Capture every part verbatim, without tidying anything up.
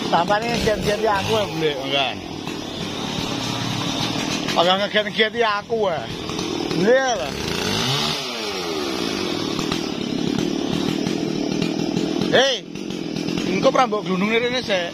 Tampaknya ngeget-ngeti aku ya boleh, enggak? Agak ngeget-ngeti aku ya. Iya lah. Hei, engkau perambok gunung ini sih.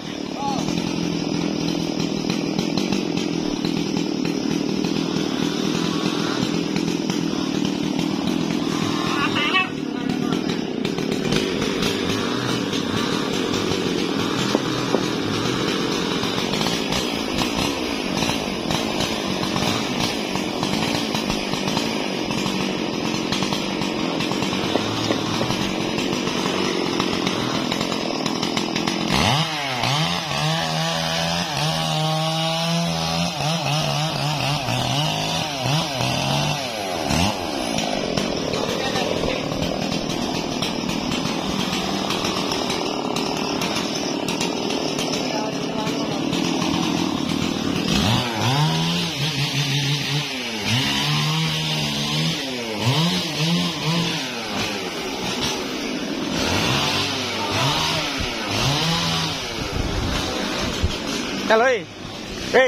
Halo, hei, hei.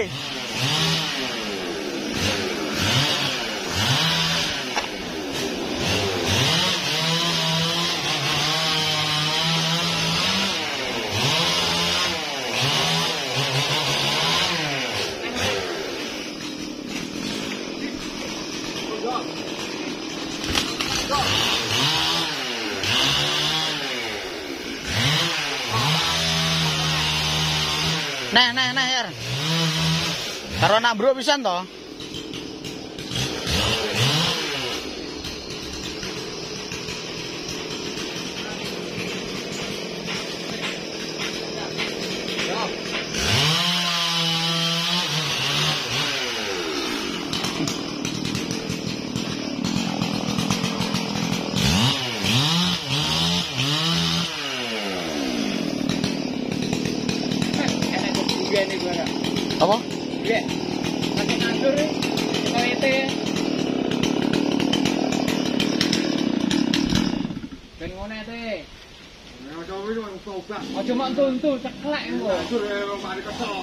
Nah, nah, nah, ya. Karo nambruk pisan to. Apa? Iya. Pakai nandur nih. Kalau itu ya. Ben ngono teh. Nek ojo wis wong coba. Ojo mak tuntu ceklek engko. Nandur e wong mari kesel.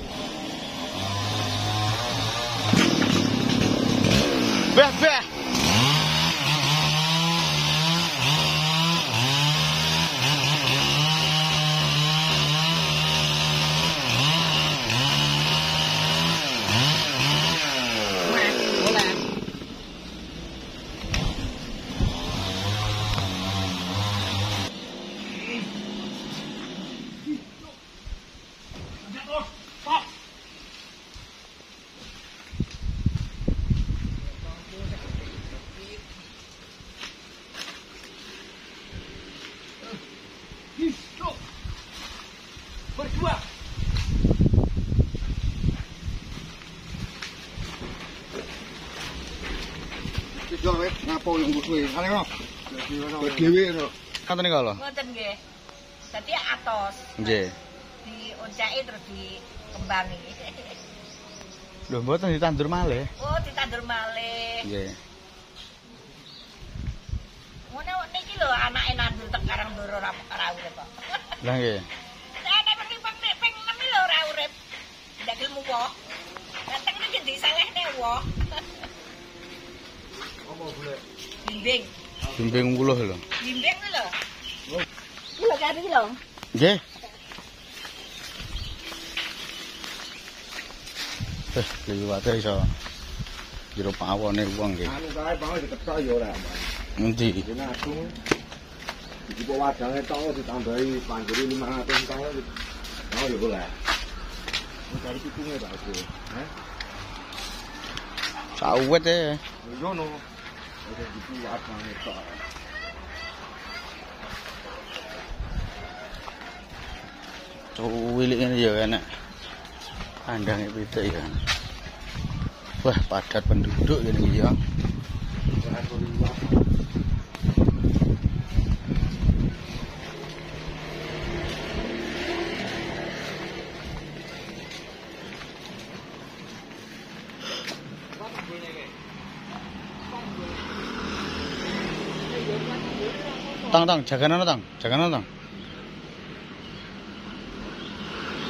Beh, beh. Berdua. Iki wis ngapo yang kuwi. Ana kok. Dhewe kok. Kanten iki lho. Ngoten nggih. Dadi atos. Nggih. Dioncaki terus dikembangi. Lho mboten ditandur malih. Oh, ditandur malih. Nggih. Ngono niki lho anake nandur tekarang ndoro ora ora urip kok. Lah nggih. Nek ping ping ping enam lho ora urip. Ndak gelem woh. Dateng niki disalehne woh. Apa boleh? Bimbing. Bimbing puluh lho. Bimbing lho. Iki lho kari lho. Nggih. Eh, liwate iso jero pawone wong nggih. Anu kae bae diketok ya ora. Endi? Dene aku iki kok wadange tok ditambahi panjuri lima ratus tahun. Oh ya boleh. Dari pitunge Pak Bro. Heh. Sawet e. Yo no. Oke iki wadange tok. Cuwilik ngene ya enak. Kandange pitik ya. Wah, padat penduduk ini ya. Tang tang, jagana tang, jagana tang.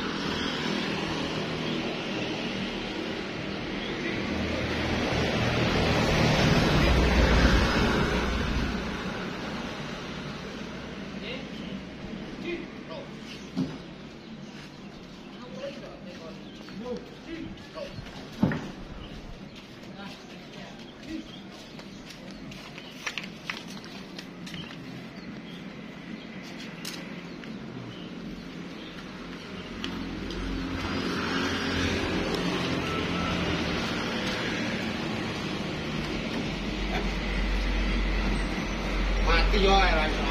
iki yo ora iso.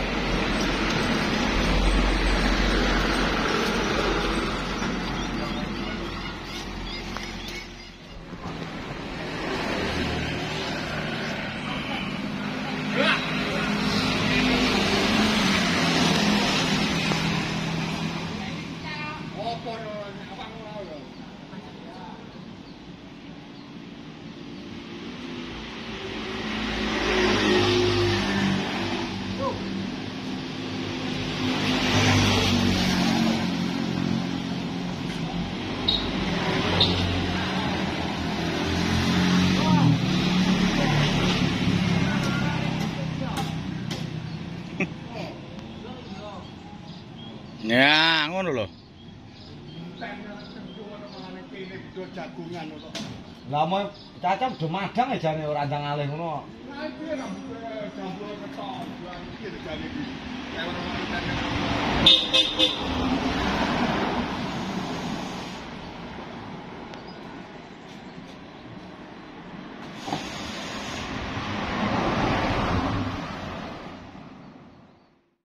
Ya, ngono lho. Lah mau cacam do madang jane ora ndang alih ngono. Nah,